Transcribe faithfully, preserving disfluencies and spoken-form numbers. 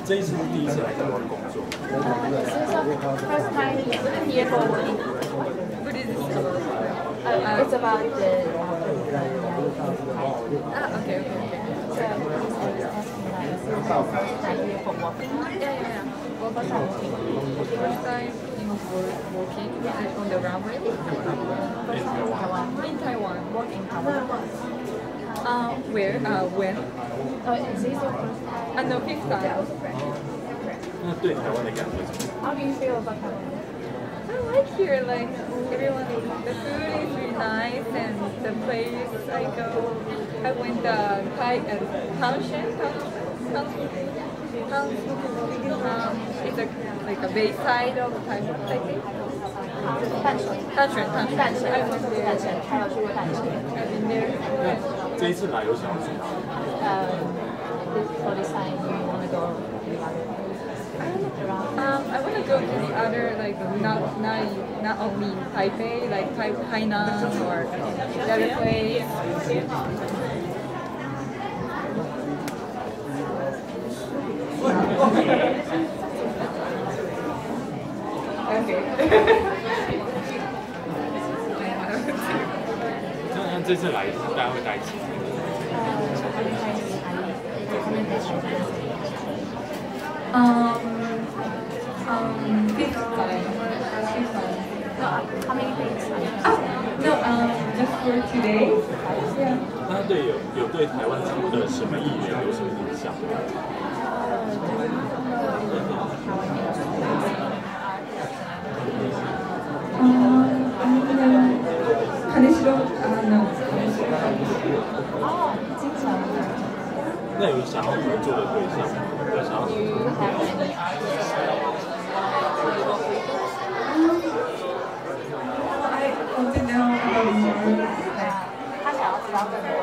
这一次是第一次来台湾工作。 First time here for working. What is this? Uh, it's about the. Ah, okay, okay, okay. So he's always asking like, is this your first time here for working? Yeah, yeah, yeah. What first time working? First time in work, working like on the runway. First time in Taiwan. In Taiwan. Work in Taiwan. Uh, where? Uh, when? Oh, is this your first time? Uh, no, fifth time. 那对台湾的感觉怎么样？ How do you feel about Taiwan? I like here, like everyone, the food is really nice and the place I go, I went the Thai and Township, um, it's a, like a bayside of Taiwan, I think. 淡水。 淡水，淡水， 淡水， I went there. 淡水，还有去过淡水。 I've been there. 那这一次来有想要去哪里？ 呃 For this time, you want to go to the other around? Um, I want to go to the other, like not not not only Taipei, like Tai Hainan or the other place. Okay. 那那这次来大家会待几天？ Um, um, fifth time. Fifth time. No, how many days? Oh, no, um, just for two days. Yeah. 那对有有对台湾族的什么艺人有什么影响？ Kaneshiro, uh, no. 哦，经常。 那有想要合作的对象，有想要 Do you have any artists? I want to know about more. 他想要知道更多